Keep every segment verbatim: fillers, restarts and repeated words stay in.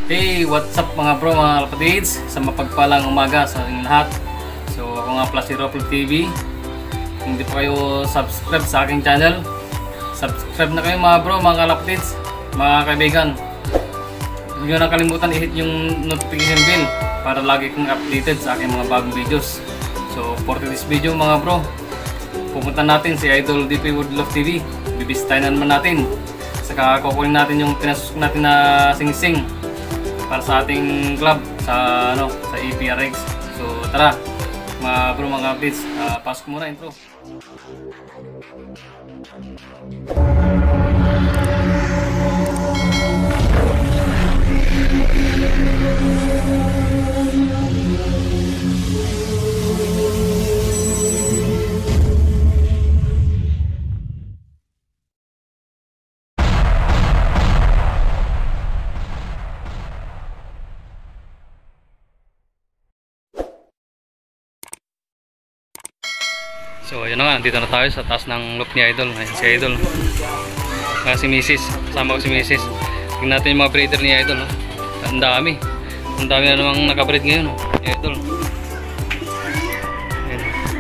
Hey, what's up mga bro, mga kapatids? Sa mapagpalang umaga sa ating lahat. So ako nga pala si Ropel T V. Kung hindi pa kayo subscribe sa aking channel, subscribe na kayo mga bro, mga kapatids, mga kaibigan. Huwag nyo na kalimutan i-hit yung notification bell para lagi kong updated sa aking mga bagong videos. So for this video mga bro, pupunta natin si Idol D P Woodlove T V. Bibisitahin naman natin. Saka kukunin natin yung pinasusok natin na sing-sing para sa ating club sa ano sa A P R X. So tara mga bro, mga updates, uh, pasok muna intro. So ayun na nga, dito na tayo sa taas ng loop ni Idol. Ayan si Idol, nga si Missus, kasama ko si Missus. Tingnan natin yung mga breeder ni Idol, no? Ang dami, ang dami na namang nakabreed ngayon, no? Ni Idol. Ayan.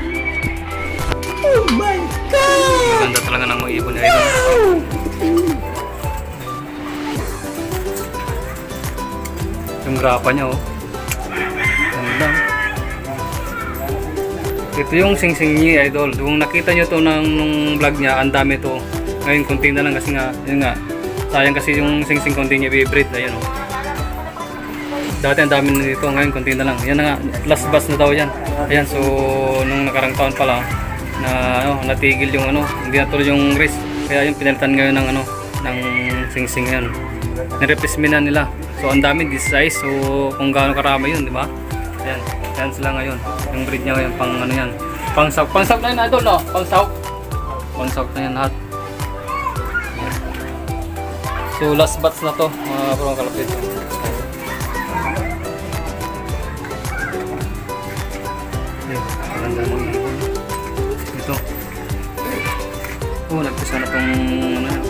Oh my God! Maganda talaga ng mga ibon ni Idol. Yung grapa niya, oh. Ganda. Ito yung sing-sing niya, Idol. Kung nakita nyo to ng nung vlog niya, ang dami to. Ngayon konti na lang kasi nga, yun nga, sayang kasi yung sing-sing konti niya i-breed. Ayan, oh. Dati ang dami na dito, ngayon konti na lang. Yan na nga, last batch na daw yan. Ayan, so nung nakarang taon pala na ano, natigil yung ano, hindi na tuloy yung race. Kaya yung pinalitan ngayon ng ano, ng sing-sing yan. Nireplacement na nila. So ang dami this size, so kung gaano karami yun, di ba? Ayan, ayan sila ngayon. Yung breed niya ngayon, pang ano yan. Pang sauk. Pang sauk na yun, Idol, no? Pang sauk. Pang sauk na yan lahat. So last batch na to, mga bro, mga kalapit. Ayan, maganda mo ibon. Ito. Oh, nagpisa na tong ano yan.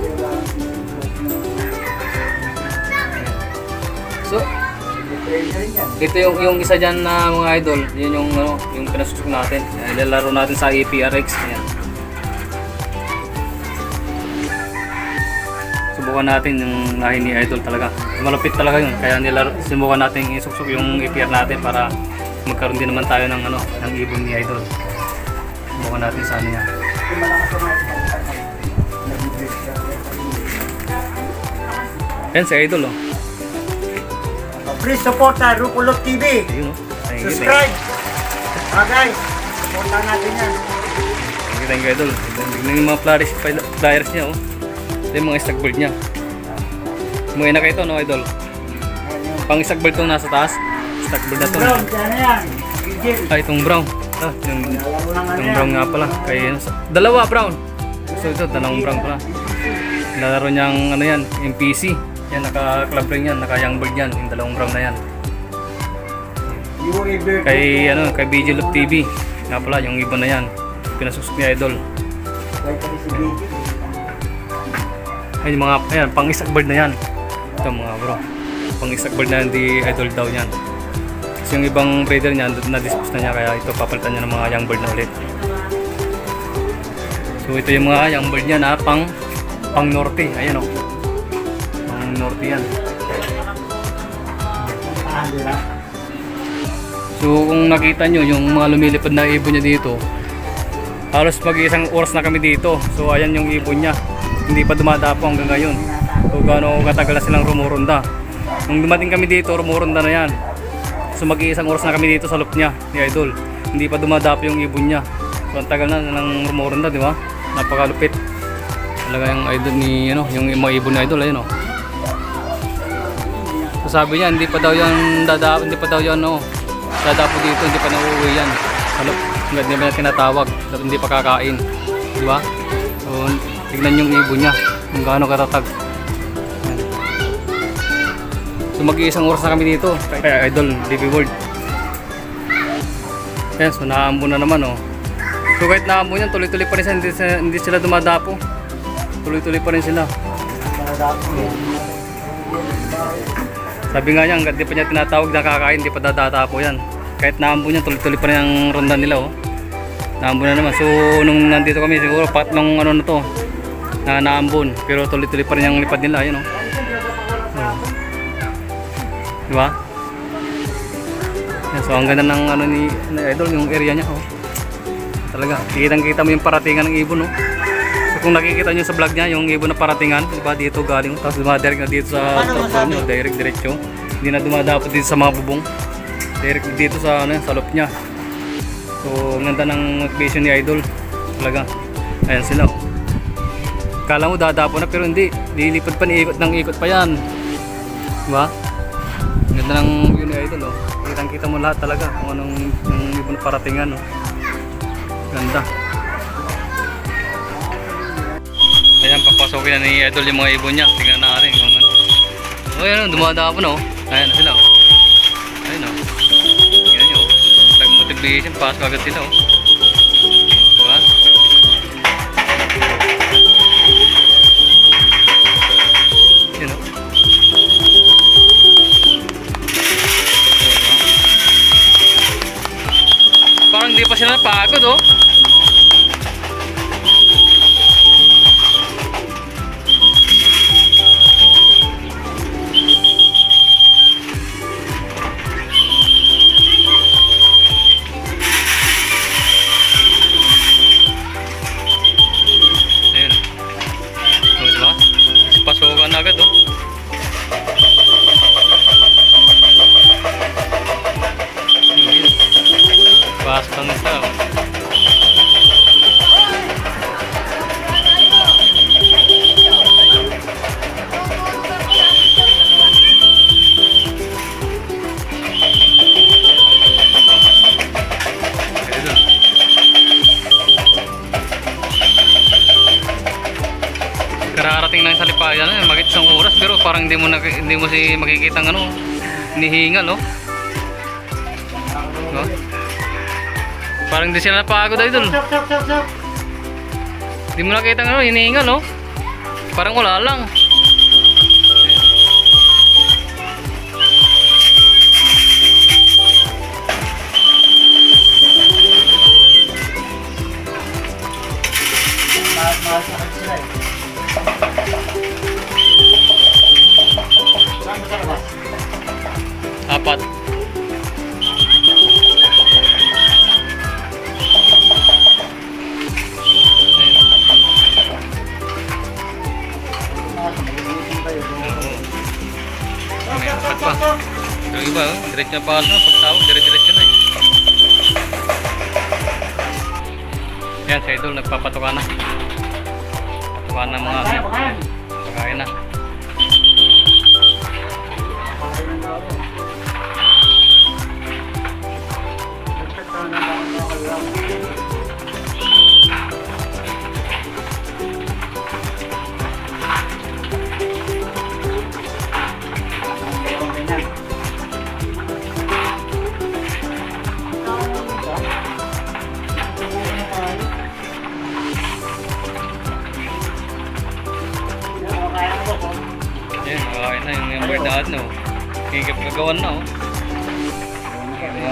So, ito yung yung isa diyan na mga idol, yun yung ano, yung pinasusok natin. Ilalaro natin sa A P R X. Ayan. Subukan natin yung lahi ni Idol talaga. Malapit talaga yun. Kaya nilaro, subukan natin isuksok yung A P R natin para magkaroon din naman tayo ng ano, ng ibon ni Idol. Subukan natin sa ano yan. Ayan si Idol, oh. Please support uh, Ropel T V. Ayun, oh. Subscribe. Ah guys, supportan natin yan. Thank you, thank you, Idol. Tignan yung mga flyers, flyers niya, oh. Ito yung mga stack bird niya. Umuwi na kayo ito, no, Idol? Pang stack bird itong nasa taas. Stack bird na ito. Brown, dyan na yan. Ah, itong brown. Ah, yung, yung brown nga pala. Kaya, dalawa brown. So ito, dalawang brown pala. Nalaro niyang ano yan, M P C. Yan, naka-club ring yan, naka-young bird yan, yung dalawang brown na yan. Kay, ano, kay B J Love T V. Nga pala, yung ibon na yan. Pinasusok ni Idol. Ay, mga, ayan, pang-isak bird na yan. Ito mga bro. Pang-isak bird na yan, di Idol daw yan. Kasi yung ibang breeder niya, na-dispose na niya, kaya ito papalitan niya ng mga young bird na ulit. So ito yung mga young bird niya na pang, pang-norte. Ayan o. Oh. Norte yan. So kung nakita nyo yung mga lumilipad na ibon niya dito, halos mag-iisang oras na kami dito. So ayan yung ibon niya, hindi pa dumadapo hanggang ngayon. So gaano katagal na silang rumuronda. Nung dumating kami dito, rumuronda na yan. So mag-iisang oras na kami dito sa loop niya ni Idol, hindi pa dumadapo yung ibon niya. So ang tagal na ng rumuronda, di ba? Napakalupit talaga yung idol ni ano, yung mga ibon ni Idol. Ayun, oh. Sabi niya hindi pa daw yan dadapo, hindi pa daw yan no, dadapo dito, hindi pa nauuwi yan. Ano, hindi pa tinatawag, hindi pa kakain, di ba? So tignan yung ibon niya kung gaano katatag. So mag-iisang oras na kami dito kay Idol D P World. Ayan, so naambon na naman, oh. So kahit naambon yan, tuloy-tuloy pa rin sila, hindi, hindi sila dumadapo. Tuloy-tuloy pa rin sila. Sabi nga niya, hanggat di pa niya tinatawag na kakain, di pa tatatapo yan. Kahit naambo niya, tuloy-tuloy pa rin ang ronda nila oh. Naambon na naman. So nung nandito kami, siguro pat nung ano na to, na naambon. Pero tuloy-tuloy pa rin yung lipad nila, yun oh. Oh. Diba? Yan, so ang ganda ng ano ni, ni Idol, yung area niya oh. Talaga, kitang-kita mo yung paratingan ng ibon oh. So kung nakikita nyo sa vlog niya, yung ibon na paratingan, diba, dito galing, tapos dumadirect na dito sa top nyo, direct diretso. Hindi na dumadapot dito sa mga bubong. Direct dito sa ano, sa loop niya. So ang ganda ng vision ni Idol. Talaga. Ayan sila oh. Kala mo dadapo na pero hindi. Lilipad pa ni ikot ng ikot pa yan. Diba? Ang ganda ng view ni Idol oh. Kitang-kita mo lahat talaga kung anong yung ibon na paratingan oh. Ganda. Ayan, papasokin na ni Idol yung mga ibon niya. Tingnan natin kung ano. Oh, ayan, dumadapon oh. Ayan na sila oh. Ayan oh. Tingnan nyo oh. Nag-motivation, pasok agad sila oh. Diba? Ayan oh. Parang di pa sila napagod oh. Pasukan agad oh. Pasok ang isa oh. Kararating lang sa lipayan, eh, magit isang oras pero parang hindi mo na, hindi mo si makikita ng ano, hinihingal oh. No? Parang hindi sila napagod Idol. Hindi mo nakita ng ano, hinihingal oh. Parang wala lang. Apat. May apat pa. Yung iba, oh, diretso na pasok, pagtawag, dire-diretso na eh. Yan, sa Idol, nagpapatuka na. Patuka na mga pagkain na. Yan, makakain na yung member dahil no. Higap kagawan na oh. Diba?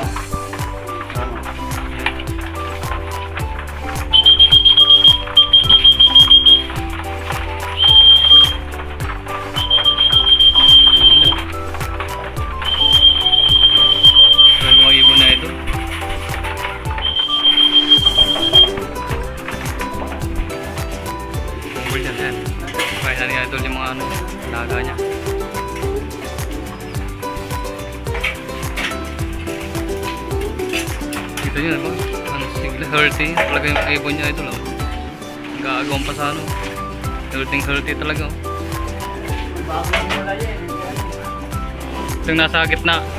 Ganda mga ibon na ito. Member dyan yan. Kaya na niya ito yung mga ano, naga niya. Dito yun ano, ano sigla, healthy. Talaga yung ibon niya ito lang. Nag-aagawang pa sa ano. Healthy healthy talaga. Ito yung nasa gitna.